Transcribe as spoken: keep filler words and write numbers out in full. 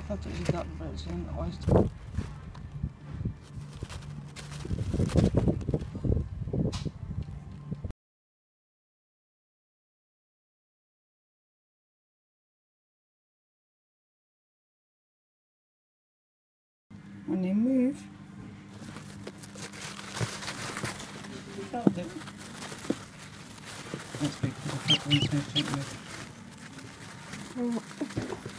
thought it was a duck, but it's an oyster. When they move, you felt it. That's because the foot one's so gently.